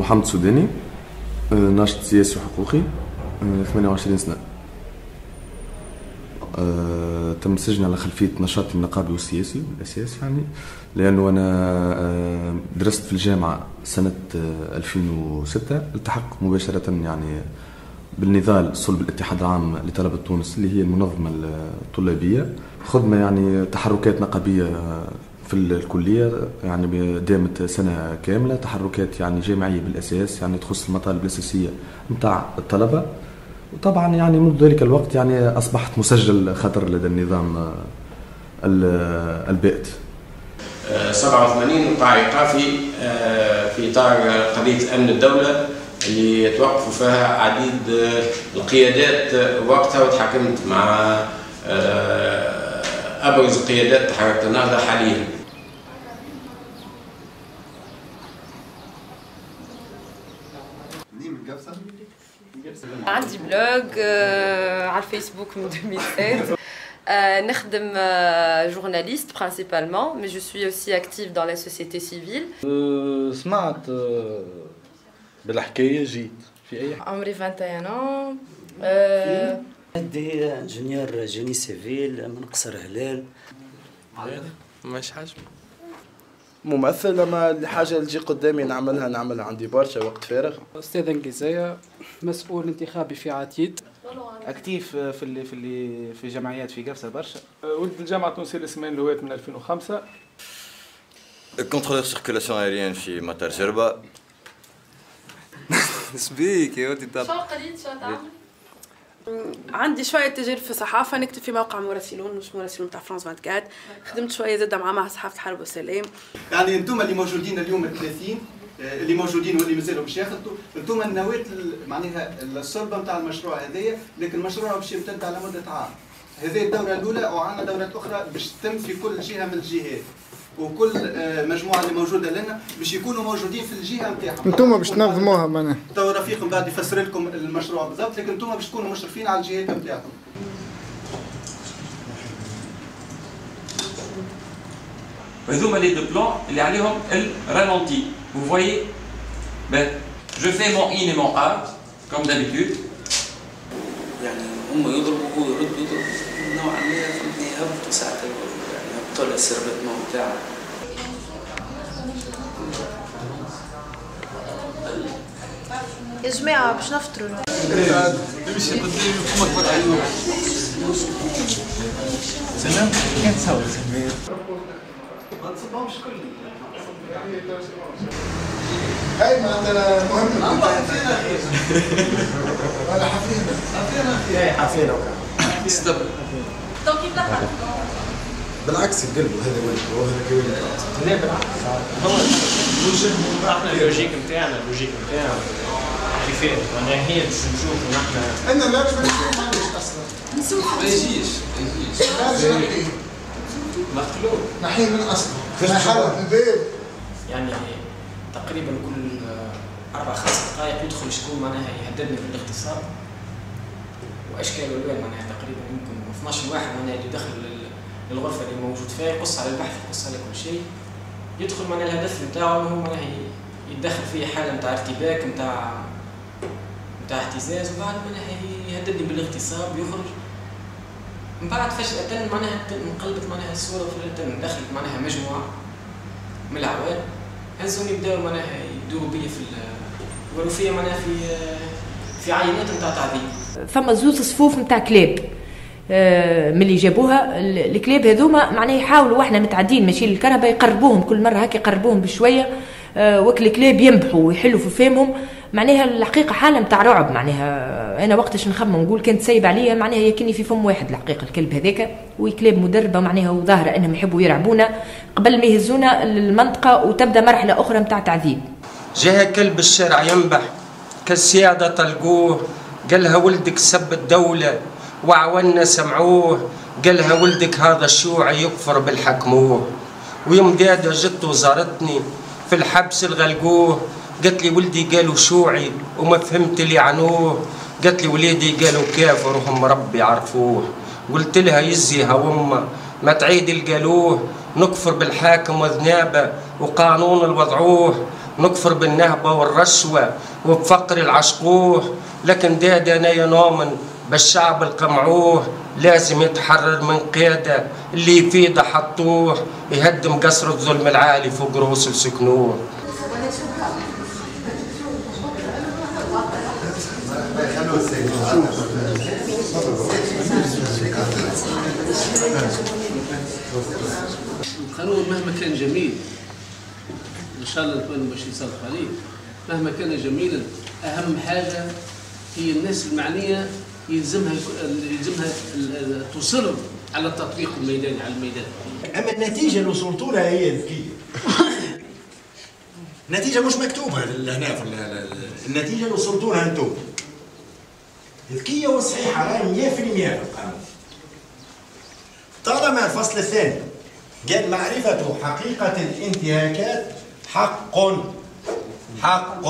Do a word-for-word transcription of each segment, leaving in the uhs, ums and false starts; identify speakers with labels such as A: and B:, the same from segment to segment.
A: محمد سوداني، ناشط سياسي وحقوقي، ثمانية وعشرين سنة. تم سجني على خلفية نشاطي النقابي والسياسي بالأساس، يعني لأنه أنا درست في الجامعة سنة ألفين وستة، التحقت مباشرة يعني بالنضال صلب الاتحاد العام لطلبة تونس اللي هي المنظمة الطلابية، خدمة يعني تحركات نقابية في الكلية، يعني دامت سنة كاملة، تحركات يعني جامعية بالأساس، يعني تخص المطالب الأساسية متاع الطلبة. وطبعا يعني منذ ذلك الوقت يعني أصبحت مسجل خطر لدى النظام البائد.
B: سبعة وثمانين وقع إيقافي في إطار قضية أمن الدولة اللي توقفوا فيها عديد القيادات وقتها، وتحاكمت مع أبرز قيادات تحرك النهضة حاليا.
C: عندي بلوج على الفيسبوك من ألفين وسبعة. نخدم journaliste principalement, mais je suis aussi active dans la société civile.
D: سمعت بالحكاية جيت في أي
C: عمري واحد وعشرين عام.
E: عندي انجينيور جيني سيفيل من قصر هلال.
F: مش حاجة
D: ممثل، لما الحاجة اللي تجي قدامي نعملها نعملها عندي برشا وقت فارغ.
G: أستاذ إنجليزية، مسؤول انتخابي في عتيد،
H: اكتيف في اللي في اللي في جمعيات في قفصة برشا.
I: ولد الجامعة التونسية للسمين لغات من ألفين وخمسة.
J: كونترولور سيركولاسيون ايريان في مطار جربة.
F: سبيك يا ودي طب.
C: شو قليل شو تعمل؟
K: عندي شوية تجارب في الصحافة، نكتب في موقع مراسلون، مش مراسلون تاع فرانس أربعة وعشرين، خدمت شوية زادة مع معهد صحافة حرب وسلام.
L: يعني انتم اللي موجودين اليوم الثلاثين اللي موجودين واللي مازالوا باش ياخذوا، انتم النواة معناها الصلبة نتاع المشروع هذايا، لكن المشروع باش يمتد على مدة عام. هذه الدورة الأولى وعندنا دورات أخرى باش تتم في كل جهة من الجهات. وكل مجموعه اللي موجوده لنا باش يكونوا موجودين في الجهه نتاعهم.
M: انتم باش تنظموها معناها.
L: تو رفيق من بعد يفسر لكم المشروع بالضبط، لكن انتم باش تكونوا مشرفين على الجهات نتاعكم.
N: وهذوما لي دو بلان اللي عليهم الرالونتي. Vous voyez, ben, je fais mon in et mon out comme d'habitude.
E: يعني هم يضربوا وهو يرد يضرب نوعا ما يهبطوا ساعة يعني يهبطوا له السيرفيتمون بتاعه.
O: يا جماعة باش نفطروا.
P: نمشي قدامي فمك بالعيون. سلام، كيف تصور سمير؟
L: ما تصبهمش كل.
M: هاي معناتها مهمة.
L: الله فينا خير.
M: ولا حفينا.
L: حفينا خير.
M: ايه حفينا وكذا.
F: استبر.
C: دونك كيف دخل؟
M: بالعكس يقلبوا هذا وين وهذا كوين.
P: لا بالعكس. هو الوجه احنا اللوجيك نتاعنا اللوجيك نتاعنا كيفاش؟ معناها هي باش نشوفوا نحن.
M: انا لا باش نشوف معليش اصلا.
C: نسوق.
F: ما يجيش ما يجيش.
M: لازم نحيه.
F: مخلوق.
M: نحيه من اصله. ما حرق الباب.
P: يعني تقريبا كل أربع خمس دقائق يدخل شكون معناها يهددني في الاغتصاب وأشكال والوان، معناها تقريبا يمكن اثناش واحد معناها اللي دخل للغرفة اللي موجود فيها، يقص على البحث يقص على كل شيء، يدخل معناها الهدف نتاعو هو معناها يتدخل في حالة نتاع ارتباك نتاع نتاع اهتزاز، وبعد معناها يهددني بالاغتصاب يخرج. من بعد فجأة معناها انقلبت معناها الصورة وفجأة دخلت معناها مجموعة من العوام هزوني بداو معناها يدوروا بيا في يقولوا فيا معناها في في عينات نتاع تعذيب.
Q: ثم زوز صفوف نتاع كلاب من اللي جابوها، الكلاب هذوما معناها يحاولوا واحنا متعدين ماشي للكهرباء يقربوهم كل مره هكا يقربوهم بشويه، وكل الكلاب ينبحوا ويحلوا في فمهم، معناها الحقيقه حاله نتاع رعب. معناها انا وقتاش نخمم نقول كانت سايب عليا معناها يكني في فم واحد الحقيقه الكلب هذاك، وكلاب مدربه معناها وظاهره انهم يحبوا يرعبونا قبل ما يهزونا للمنطقه وتبدا مرحله اخرى نتاع تعذيب.
R: جاها كلب الشارع ينبح كالسياده طلقوه، قالها ولدك سب الدوله وعوانا سمعوه، قالها ولدك هذا الشيوعي يكفر بالحكموه. ويمداده جت وزارتني في الحبس الغلقوه، قالت لي ولدي قالوا شيوعي وما فهمت اللي عنوه، قالت لي وليدي قالوا كافر وهم ربي عرفوه. قلت لها يزيها وما ما تعيد القالوه، نكفر بالحاكم وذنابه وقانون الوضعوه، نكفر بالنهبة والرشوة وبفقر العشقوه، لكن دادنا يا نومن بالشعب القمعوه لازم يتحرر من قيادة اللي يفيده حطوه يهدم قصر الظلم العالي فوق رؤوس السكنوه.
S: القانون مهما كان جميل ان شاء الله نتمنى باش يصرف عليه، مهما كان جميلا اهم حاجه هي الناس المعنيه يلزمها يلزمها تصر على التطبيق الميداني على الميدان.
M: اما النتيجه اللي وصلتوا لها هي ذكيه. النتيجه مش مكتوبه هنا في النتيجه اللي وصلتوا لها انتم. ذكيه وصحيحه راهي مية بالمية في القانون. طالما الفصل الثاني قال معرفة حقيقة الانتهاكات حق حق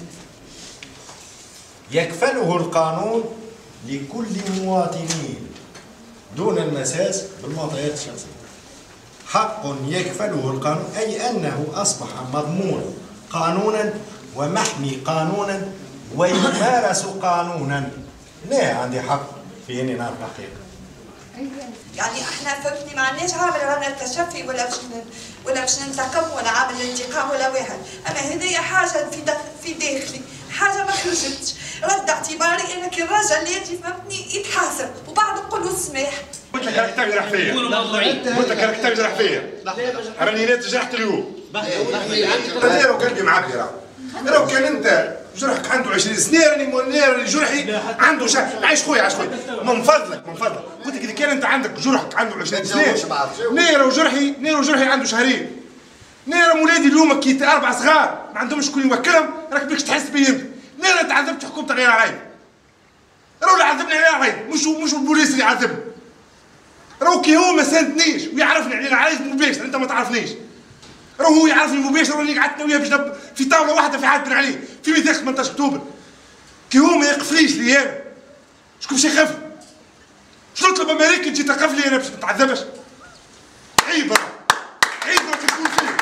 M: يكفله القانون لكل مواطنين دون المساس بالمعطيات الشخصية. حق يكفله القانون أي أنه أصبح مضمون قانونا ومحمي قانونا ويمارس قانونا. لا عندي حق في أني نعرف الحقيقة.
T: يعني احنا فهمتني ما عندناش عامل رانا التشفي ولا باش ولا باش ننتقم ولا عامل الانتقام ولا واحد، اما هذه حاجه في داخل في داخلي، حاجه ما خرجتش، رد اعتباري انك الراجل اللي يجي فهمتني يتحاسب وبعد نقول له السماح.
U: قلت لك راك تجرح فيا، قلت لك راك تجرح فيا، راني لا تجرحت اليوم. انا لو قلبي معبي راه، لو كان انت جرحك عنده عشرين سنه راني جرحي عنده شهر. عايش خويا عايش خويا من فضلك من فضلك، قلت لك اذا كان انت عندك جرحك عنده عشرين سنه نيرو جرحي نيرو جرحي عنده شهرين. نيرو مولادي اليوم كي اربع صغار ما عندهمش شكون يوكلهم راك بيكش تحس بيا انت. نيرو تعذبت حكومه غير علي، راهو اللي عذبني غير علي مش مش البوليس اللي عذبني. راهو كي هو ما ساندنيش ويعرفني علينا عايز مباشر، انت ما تعرفنيش. راهو هو يعرفني مباشر راني قعدت وياه باش في طاوله واحده في حالتنا عليه في ميثاق ثمانية عشر اكتوبر. كي هو ما يقفليش لي انا شكون باش يخاف؟ باش نطلب امريكا تجي تقف لي انا باش ما نتعذبش؟ عيب عيب راك تقول فيه.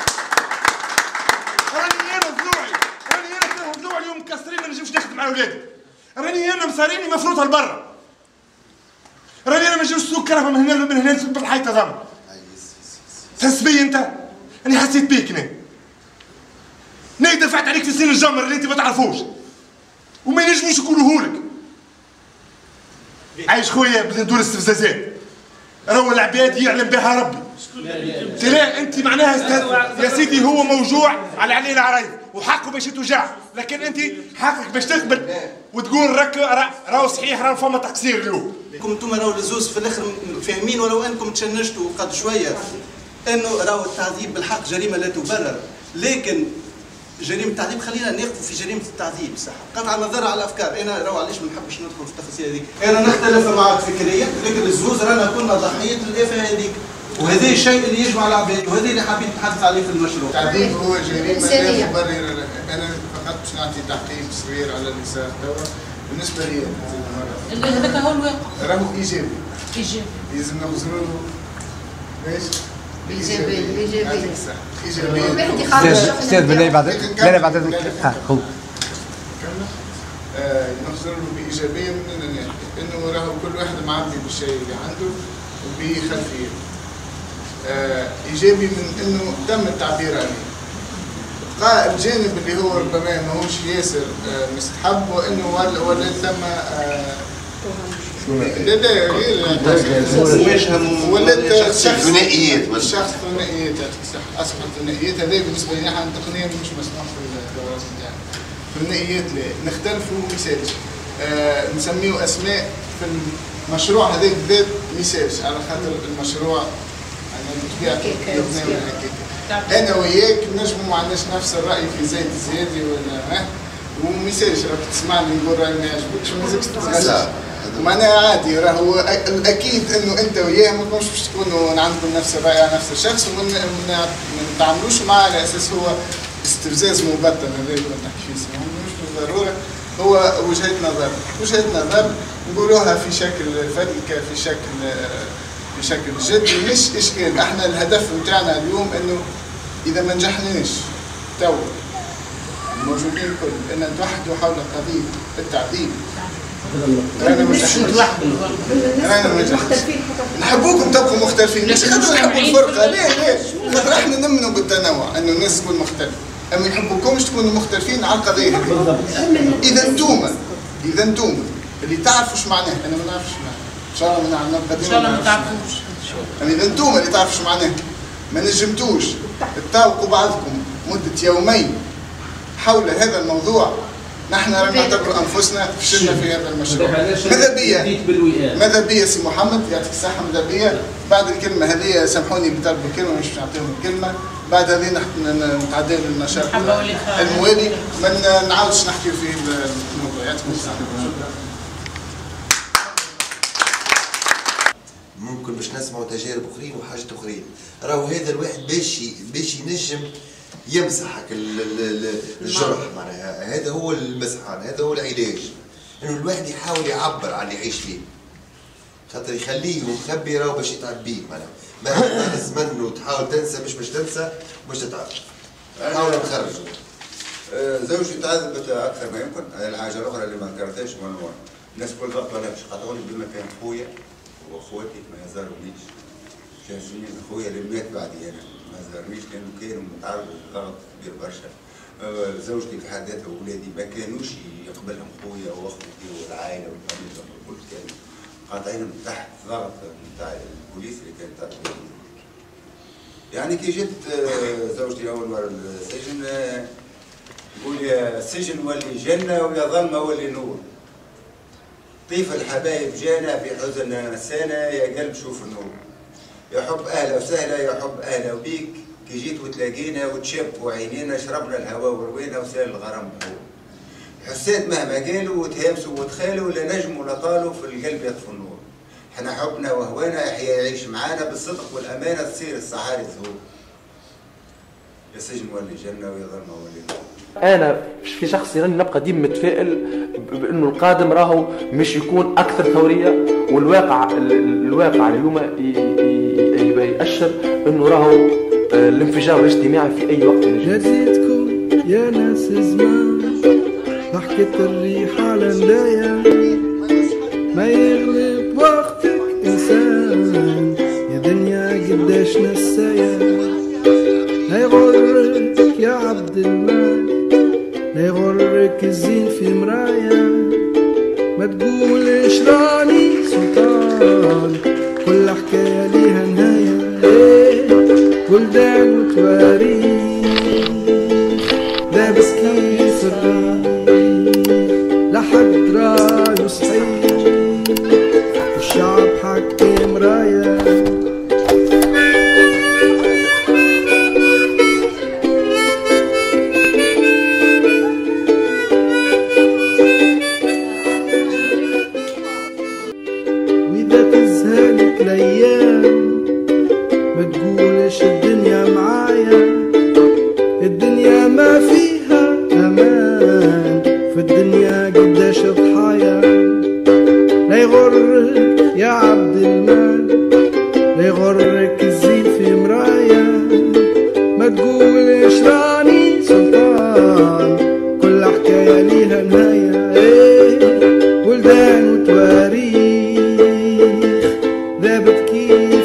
U: راني انا ضلوعي راني انا ضلوعي اليوم مكسرين ما نجمش نخدم مع ولادي. راني انا مصاريني مفروضه لبرا. راني انا ما نجمش نسوق كرهبه من هنا من هنا نسد بالحيطه ضم. تحس بيا انت؟ أنا حسيت بيك أنا. أنا دفعت عليك في سن الجمر اللي أنت ما تعرفوش. وما ينجموش يقولوه لك. عايش خويا بندور استفزازات. راهو العباد يعلم بها ربي. لا أنت معناها يا سيدي هو موجوع على علينا عرايف وحقه باش يتوجع، لكن أنت حقك باش تقبل وتقول راك راهو صحيح راهو فما تقصير اليوم.
L: انتم راهو الزوز في الآخر فاهمين ولو أنكم تشنجتوا قد شوية. انه راهو التعذيب بالحق جريمه لا تبرر، لكن جريمه التعذيب خلينا نقفوا في جريمه التعذيب صح، قطع النظر على الافكار. انا راهو علاش ما نحبش ندخل في التفاصيل هذيك، انا نختلف معك فكريا، لكن الزوز رانا كنا ضحيه الافه هذيك، وهذا الشيء اللي يجمع العباد وهذا اللي حابين نتحدث عليه في المشروع.
V: التعذيب هو جريمه لا تبرر لها. انا فقط باش نعطي تعقيب صغير على اللي صار توا. بالنسبه لي
Q: هذاك هو الواقع
V: راهو ايجابي
Q: ايجابي
V: لازم نوصلوا له باش
O: ايجابي ايجابي
V: ايجابي.
G: استاذ بالله بعد لا لا بعد ها هو
V: نخزر له بايجابيه مننا نحن، انه راهو كل واحد معبي بالشيء اللي عنده وبخلفيه. ايجابي من انه تم التعبير عليه. بقى الجانب اللي هو ربما ماهوش ياسر مستحب، وانه ولا ولا ثم لا لا غير ولات الشخص ثنائيات الشخص ثنائيات اصبحت ثنائيات. هذا بالنسبه لنا احنا تقنيا مش مسموح في الدورات نتاعنا. ثنائيات لا نختلفوا ميساج آه نسميه اسماء في المشروع هذاك بالذات ميساج على خاطر المشروع انا بطبيعتي يتناول هكاك. انا وياك نجموا ما عندناش نفس الراي في زيت الزيادي ولا وميساج راك تسمعني نقول راي ما يعجبكش ما لازمش تتغلش. معناها عادي راهو اكيد انه انت وياه ما تكونوش باش تكونوا عندكم نفس الراي على نفس الشخص وما نتعاملوش معاه على اساس هو استفزاز مبطن. هذا اللي نحكي فيه مش بالضروره هو وجهه نظر وجهه نظر نقولوها في شكل فلكه في شكل في شكل جدي مش اشكال. احنا الهدف نتاعنا اليوم انه اذا ما نجحناش تو الموجودين الكل ان توحدوا حول قضيه التعذيب. رانا ما نجحناش. رانا ما نجحناش. نحبوكم تبقوا مختلفين، مش خاطر نحبوا الفرقه، ليه ليه؟ خاطر احنا نؤمنوا بالتنوع، انه الناس تكون مختلفه، اما نحبوكمش تكونوا مختلفين على القضيه هذه. اذا انتوما اذا انتوما اللي تعرفوا ايش معناه، انا ما نعرفش معناه. ان شاء الله ما نعرف ان شاء الله ما تعرفوش. يعني اذا انتوما اللي تعرفوا ايش معناه ما نجمتوش تتاوقوا بعضكم مده يومين حول هذا الموضوع، نحن رانا نعتبر انفسنا فشلنا في هذا المشروع. ماذا بيا؟ ماذا بيا سي محمد يعطيك الصحه؟ ماذا بيا؟ بعد الكلمه هذه سامحوني بطلب الكلمه مش نعطيهم الكلمه، بعد هذه نتعدى للنشاط الموالي ما نعاودش نحكي في الموضوع. يعطيكم الصحه.
A: ممكن باش نسمعوا تجارب اخرين وحاجات اخرين، راهو هذا الواحد باش باش ينجم يمسحك الجرح، معناها هذا هو المسحان، هذا هو العلاج، انه الواحد يحاول يعبر عن اللي يعيش فيه، خاطر يخليه مخبي راهو باش يتعب بيه، معناها مهما الزمن وتحاول تنسى مش باش تنسى مش تتعب. نحاول نخرجوا.
B: زوجتي تعذبت اكثر ما يمكن، هذه الحاجه الاخرى اللي ما ذكرتهاش، الناس كل ضغط انا باش قاطعوني بما كان خويا واخواتي ما يزارونيش. كان سنين خويا اللي مات بعدي انا ما زارنيش، لانه كانوا متعرضوا لضغط كبير برشا. زوجتي في حد ذاتها واولادي ما كانوش يقبلهم خويا واخوتي والعائله والفاميليا الكل، كانوا قاطعينهم تحت ضغط نتاع البوليس اللي كانت تعرف. يعني كي جيت زوجتي اول مره السجن تقول يا السجن ولي جنه ويا ظلمه ولي نور. طيف الحبايب جانا في حزن نسانا، يا قلب شوف النور. يا حب اهلا وسهلا، يا حب اهلا وبيك، كي جيت وتلاقينا وتشبوا عينينا، شربنا الهواء وروينا وسال الغرام بحور. حسيت مهما قالوا وتهامسوا وتخالوا، لا نجموا ولا طالوا في القلب يطفوا النور. احنا حبنا وهوانا يحيى يعيش معانا، بالصدق والامانه تصير الصحاري زهور. يا سجن ولي جنه ويا ظلمه ولي نور.
D: انا في شخصي راني نبقى ديما متفائل بانه القادم راهو مش يكون اكثر ثوريه، والواقع الواقع اليوم يأشر انه راهو الانفجار الاجتماعي في اي وقت ينجم.
W: جاتتكم يا ناس زمان ضحكة الريح على ملايا، ما يغلب وقتك انسان يا دنيا قداش نسايا. لا يغرك يا عبد المال، لا يغرك الزين في مرايا، ما تقولش راني سلطان، كل حكاية ليها نهاية. ولدان وتواريخ لابس كيس الريح، لحد رايه صحيح والشعب حكي مرايا. وإذا تزهلك الأيام ما تقولش الدنيا معايا، الدنيا ما فيها أمان، في الدنيا قداش ضحايا. لا يغرك يا عبد المال، لا يغرك الزين في مرايا، ما تقولش راني سلطان، كل حكاية ليها نهاية. ايه ولدان وتواريخ ذابت كيف